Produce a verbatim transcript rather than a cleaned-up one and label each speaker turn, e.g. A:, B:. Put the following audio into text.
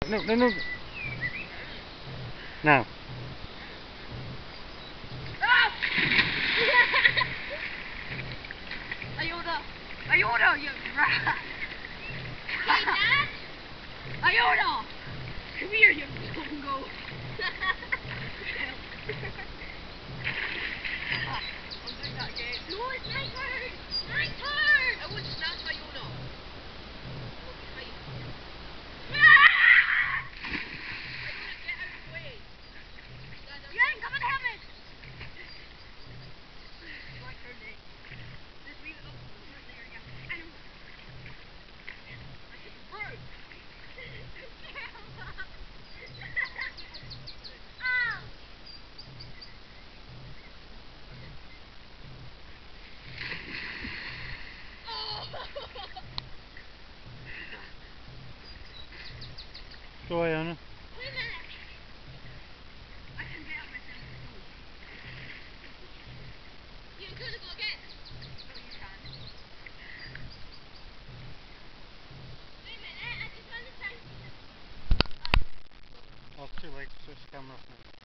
A: no, no, no. Now.
B: Iona! Iona, you rat!
C: Hey, Dad!
B: Iona! Come here, you dongo! Ah, I'm doing that again.
C: No, it's my turn! My turn!
B: I would snap Iona. Right. Iona, get out of the way. Dad, I'm
C: Jen, come and help me!
B: my turn next. Just leave it up. Right there, yeah. I know. I said, bro!
C: Ow!
A: Go, Iona.
C: Wait a minute!
B: I can get up myself.
C: You're gonna go again?
B: No, you can.
C: Wait a minute, I just want to try.
A: Oh, it's too late to switch the camera off now.